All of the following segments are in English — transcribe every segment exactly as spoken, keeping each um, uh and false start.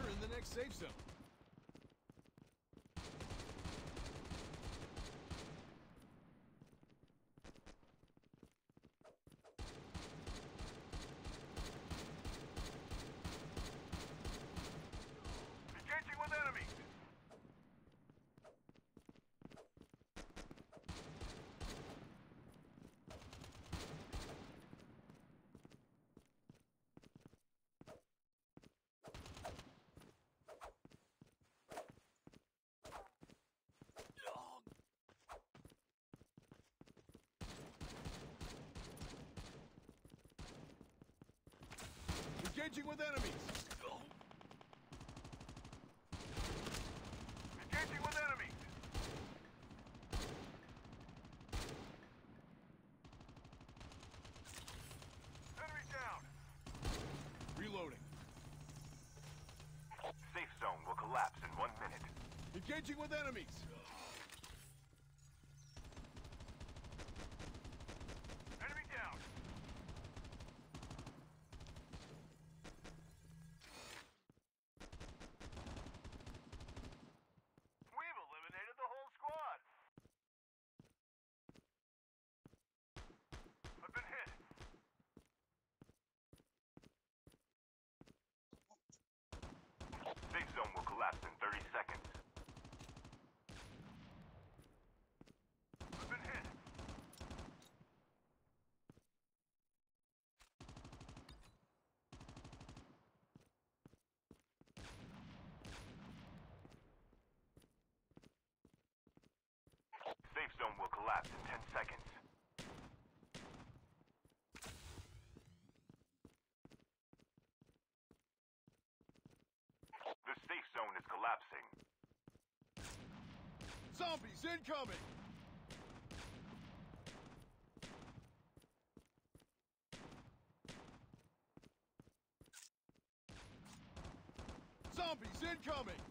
We're in the next safe zone. Engaging with enemies! Engaging with enemies! Engaging with enemies! Enemy down! Reloading. Safe zone will collapse in one minute. Engaging with enemies! Enemy down! We've eliminated the whole squad! I've been hit! Safe zone will collapse in thirty seconds. I've been hit! Safe zone will collapse in ten seconds. The safe zone is collapsing. Zombies incoming! Zombies incoming!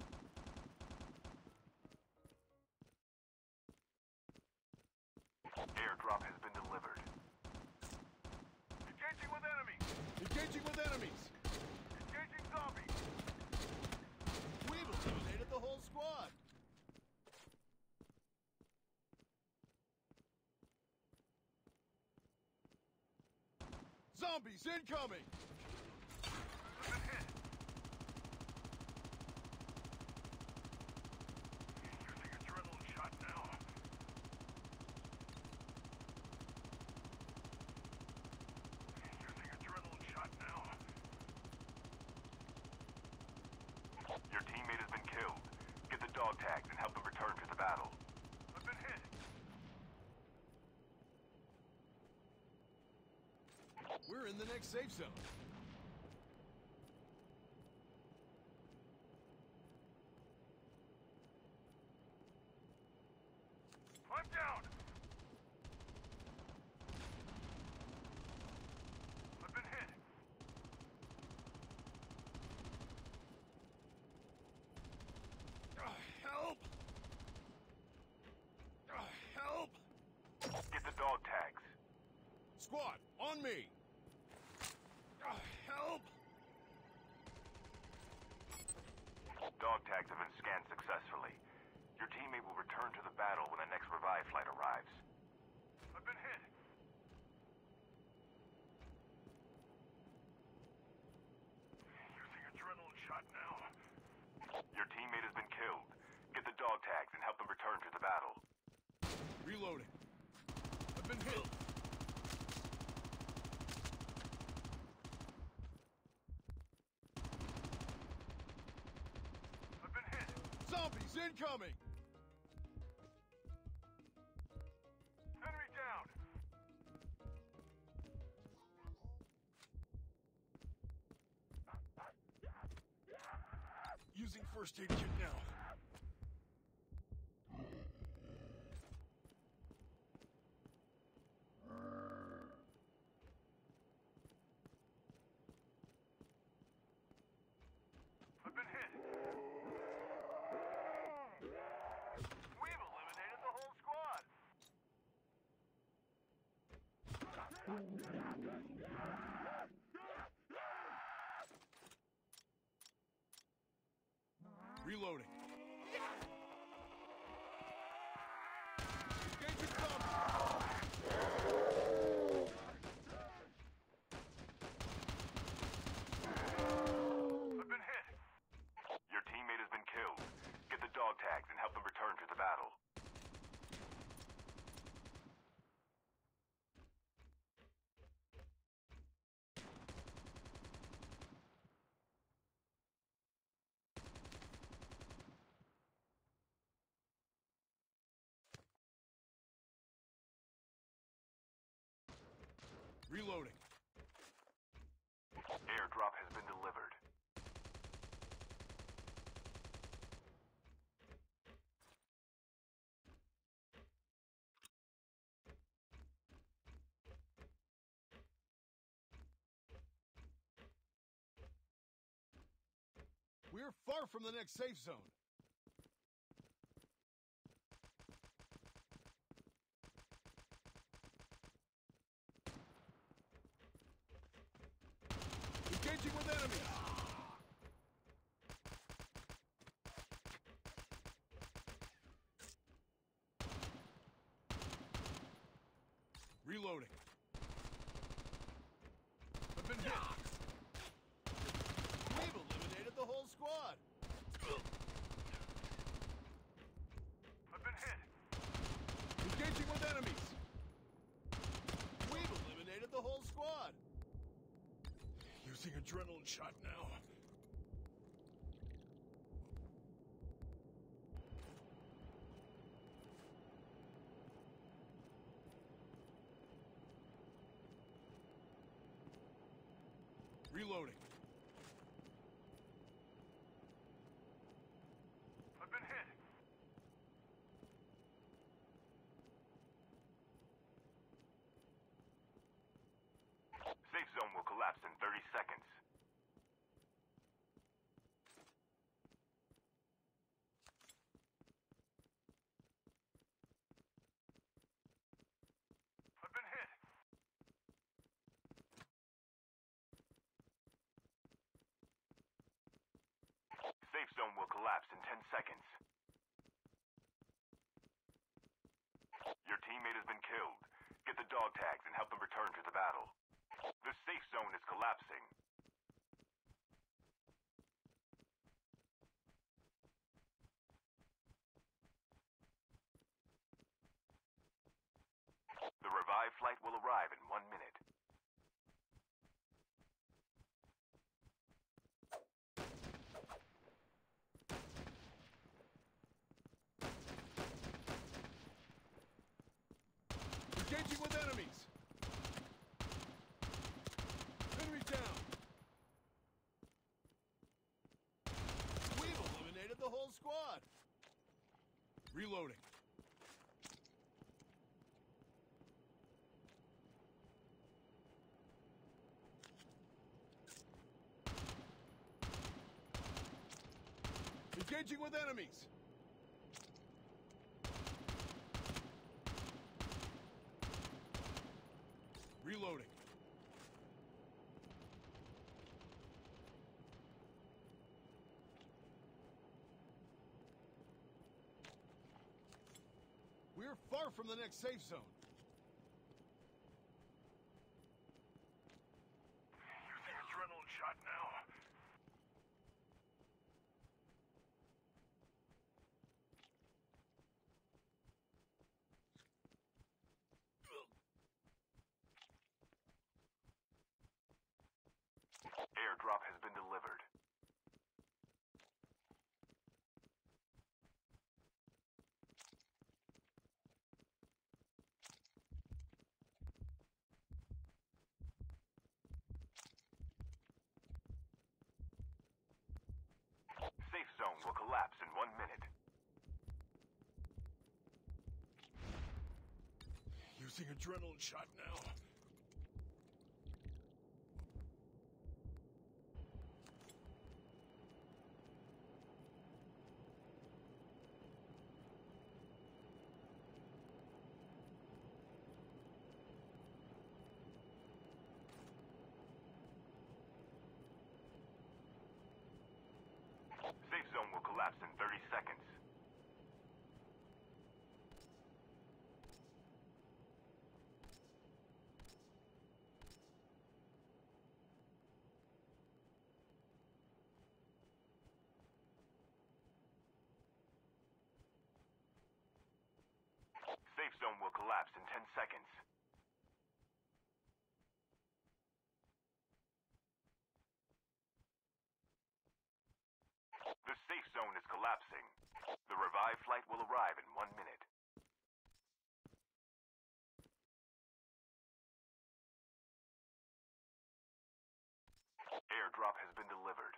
Airdrop has been delivered. Engaging with enemies! Engaging with enemies! Engaging zombies! We've eliminated the whole squad! Zombies incoming! I've been hit! Using adrenaline shot now. Using adrenaline shot now. Your teammate has been killed. Get the dog tags and help them return to the battle. I've been hit! We're in the next safe zone. I'm down! I've been hit! Uh, help! Uh, help! Get the dog tags. Squad, on me! Uh, help! Dog tags have been scanned successfully. Your teammate will return to the battle when the next revive flight arrives. I've been hit! Using adrenaline shot now. Your teammate has been killed. Get the dog tags and help them return to the battle. Reloading. I've been hit. I've been hit! Zombies incoming! Enemy down! Using first aid kit now. I've been hit! We've eliminated the whole squad! Reloading. Airdrop has been delivered. We're far from the next safe zone. Engaging with enemies. Reloading. I've been hit. We've eliminated the whole squad. I've been hit. Engaging with enemies. We've eliminated the whole squad. Using adrenaline shot now. Reloading. I've been hit. Safe zone will collapse in thirty seconds. I've been hit. Safe zone will collapse in ten seconds. Your teammate has been killed. Get the dog tags and help them return to the battle. The safe zone is collapsing. The revive flight will arrive in one minute. Engaging with enemies. Enemy down. We've eliminated the whole squad. Reloading. Engaging with enemies. Reloading. We're far from the next safe zone. Using adrenaline shot now. Airdrop has been delivered. Safe zone will collapse in one minute. Using adrenaline shot now. Safe zone will collapse in thirty seconds. Safe zone will collapse in ten seconds. The safe zone is collapsing. The revive flight will arrive in one minute. airdrop has been delivered.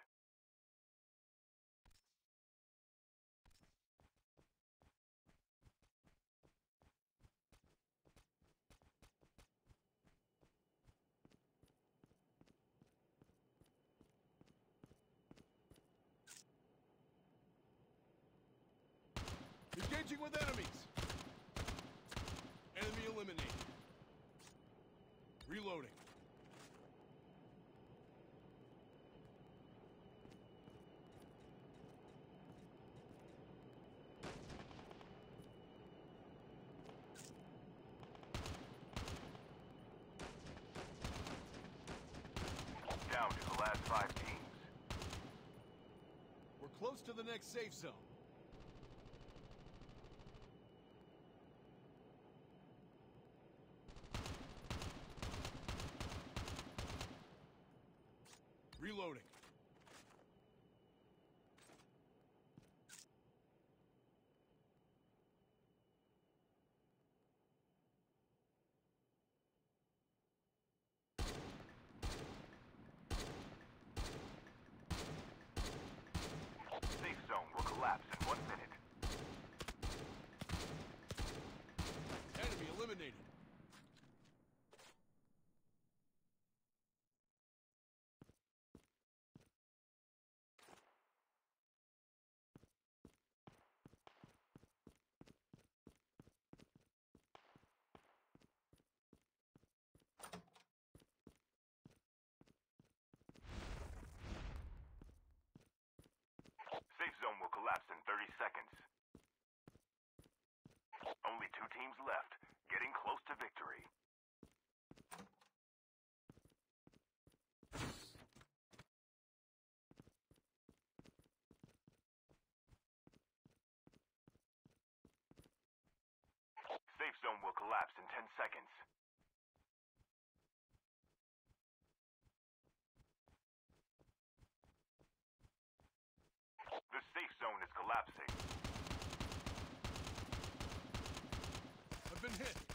Engaging with enemies! Enemy eliminated. Reloading. Down to the last five teams. We're close to the next safe zone. Reloading. Safe zone will collapse in one minute. Enemy eliminated. Safe zone will collapse in thirty seconds. Only two teams left, getting close to victory. Safe zone will collapse in ten seconds. The safe zone is collapsing. I've been hit.